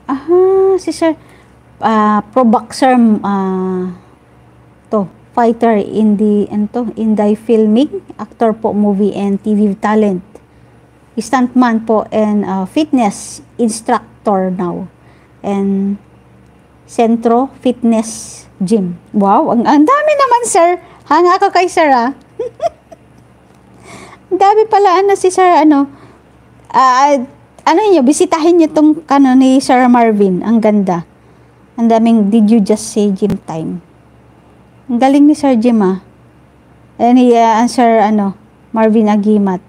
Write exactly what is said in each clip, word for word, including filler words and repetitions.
Ah, si Sir, ah, pro boxer, ah, to, fighter in the, ento, in the filming, actor po, movie and T V talent. Stuntman po and uh, fitness instructor now. And Centro Fitness Gym. Wow, ang, ang dami naman, sir. Hanga ako kay sir, ah. Ang dami pala, ano, si sir, ano, ah, uh, ano niyo, bisitahin niyo tong, ano, ni Sir Marvin. Ang ganda. Ang daming, did you just say gym time? Ang galing ni Sir Jim, ah. And ni, uh, Sir, ano, Marvin Agimat.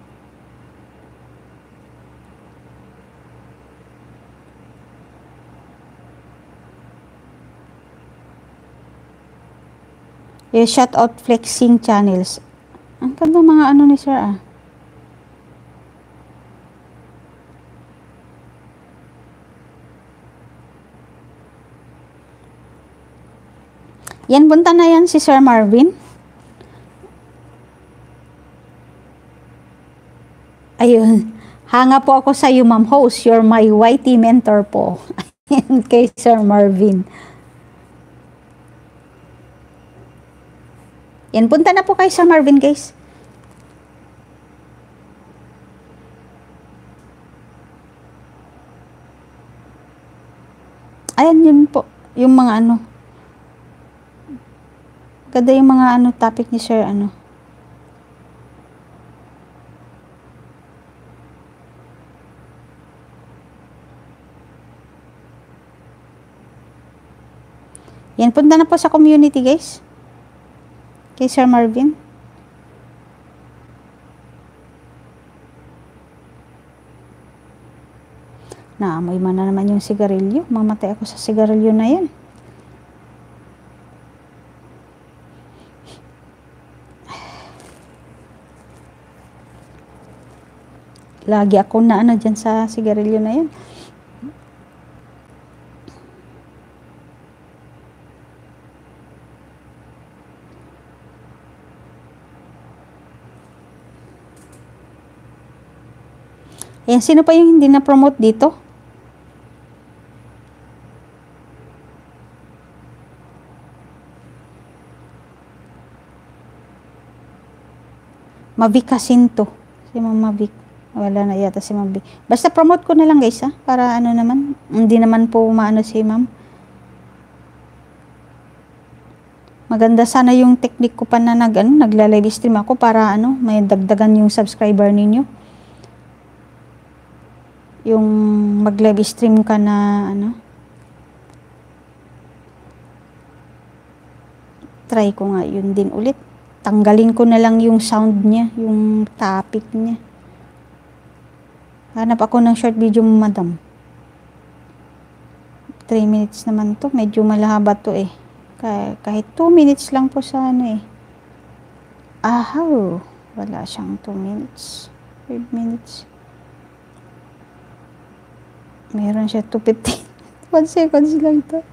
Eh, shout out flexing channels. Ang ganda mga ano ni Sir, ah. Yan, punta na yan si Sir Marvin. Ayun. Hanga po ako sa iyo, ma'am host. You're my Y T mentor po. Ayan, kay Sir Marvin. Yan, punta na po kay Sir Marvin, guys. Ayan, yun po. Yung mga ano. Ganda yung mga ano, topic ni Sir, ano. Yan, punta na po sa community, guys. Kay Sir Marvin. Naamoy man na naman yung sigarilyo. Mamatay ako sa sigarilyo na yan. Lagi ako na ano dyan sa sigarilyo na yan. Ayan, sino pa yung hindi na-promote dito? Mavic Jacinto. Si Ma'am Mavic. Wala na yata si Ma'am Vic. Basta promote ko na lang, guys, ha? Para ano naman, hindi naman po maano si Ma'am. Maganda sana yung technique ko pa na nag, ano, nagla-live stream ako para ano, may dagdagan yung subscriber ninyo. Yung mag-live stream ka na ano. Try ko nga yun din ulit. Tanggalin ko na lang yung sound niya, yung topic niya. Hanap ako ng short video, madam. three minutes naman to. Medyo malahaba to eh. Kahit two minutes lang po sa ano eh. Ahaw. Wala siyang two minutes. five minutes. Meron siya two fifteen. one seconds lang to.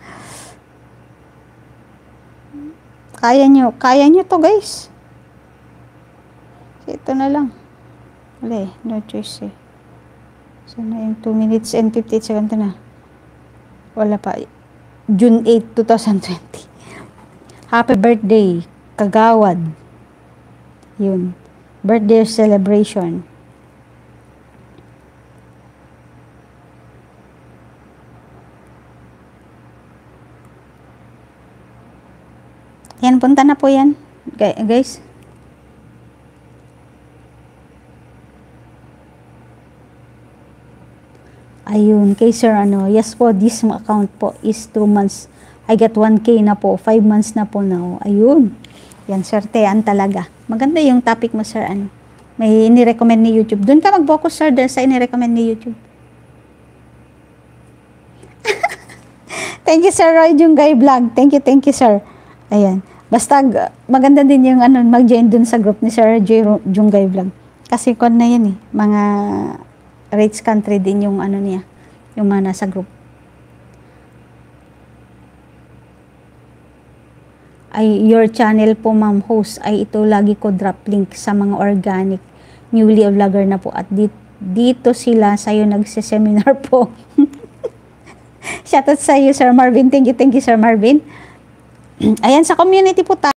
Kaya nyo. Kaya nyo to, guys. Ito na lang. Wala eh. No choice eh. Sana yung two minutes and fifty-eight seconds na. Wala pa. June eighth, twenty twenty. Happy birthday, Kagawad. Yun. Birthday celebration. Yan, punta na po yan. Guys. Ayun, kay sir, ano, yes po, this account po is two months. I get one K na po, five months na po na. Ayun. Yan, swertean talaga. Maganda yung topic mo, sir, ano. May ini-recommend ni YouTube. Doon ka mag-focus, sir, dahil sa ini-recommend ni YouTube. Thank you, Sir Roy Jungay Vlog. Thank you, thank you, sir. Ayan. Basta, maganda din yung, ano, mag-join dun sa group ni Sir Jungay Vlog. Kasi, kon na yan, eh. Mga rich country din yung ano niya, yung mga nasa group. Ay, your channel po, ma'am host, ay ito lagi ko drop link sa mga organic newly vlogger na po at dito, dito sila sa'yo nagsiseminar po. Shoutout sa iyo, Sir Marvin. Thank you, thank you, Sir Marvin. Ayan, sa community po tayo.